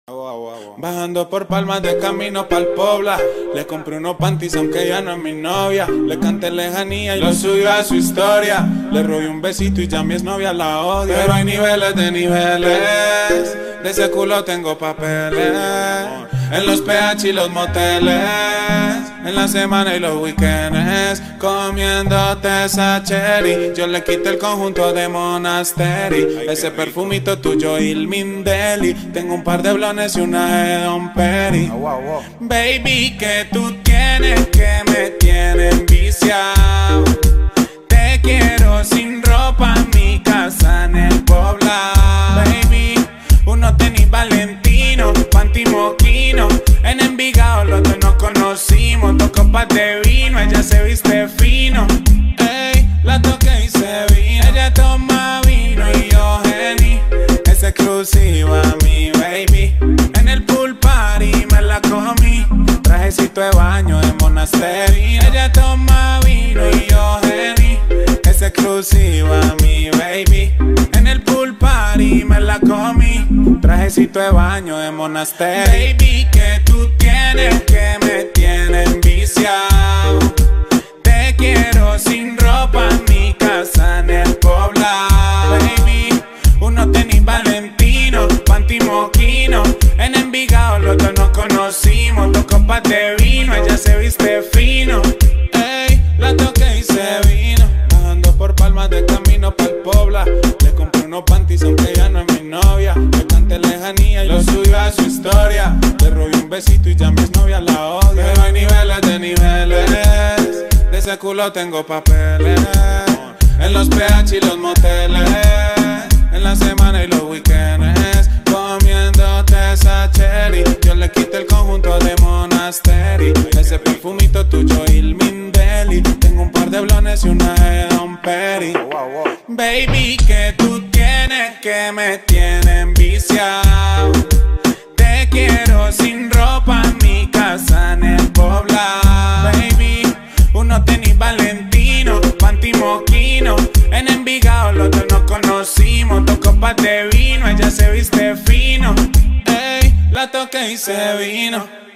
Bajando por Palmas de camino pa'l Pobla, le compré unos panties aunque ya no es mi novia. Le canté lejanía y lo subió a su historia. Le robé un besito y ya mi exnovia la odia. Pero hay niveles de niveles, de ese culo tengo papeles. En los PH y los moteles, en la semana y los weekends, comiéndote esa cherry. Yo le quité el conjunto de Monastery, ese perfumito tuyo Ilmindeli. Tengo un par de blones y una de Don Peri. Baby, que tú tienes que me tienes enviciado. Te quiero sin ropa en mi casa en el Poblado. Baby, uno tenis Valentino, panty moquino. En Envigado los dos nos conocimos. 2 copas de vino, ella se viste fino. Ey, la toqué y se vino. Ella toma vino y yo Henny. Es exclusiva mi baby. En el pool party me la comí. Trajecito de baño de Monastery. Ella toma vino y yo Henny. Es exclusiva mi baby. En el pool party me la comí. Trajecito de baño de Monastery. Baby, que tú tienes que me tienes enviciado. Te quiero sin ropa en mi casa en el Poblado. Baby, uno tenis Valentino, panty moquino. En Envigado los dos nos conocimos. 2 copas de vino, ella se viste fino. Ey, la toqué y se vino. Bajando por Palmas de camino pa'l Pobla, le compré unos panties aunque ya no es mi novia. Le canté lejanía y lo subió a su historia. Le robé un besito y ya mi exnovia la odia. Pero hay niveles de niveles, de ese culo tengo papeles. En los PH y los moteles, en la semana y los weekends, comiéndote esa cherry. Yo le quité el conjunto de Monastery, ese perfumito tuyo Ilmindeli. Tengo un par de blones y una de Don Peri. Baby, que tú tienes que me tienes enviciado. Te quiero sin ropa en mi casa en el Poblado. Baby, uno tenis Valentino, panty moquino. En Envigado los dos nos conocimos. 2 copas de vino, ella se viste fino. Ey, la toqué y se vino.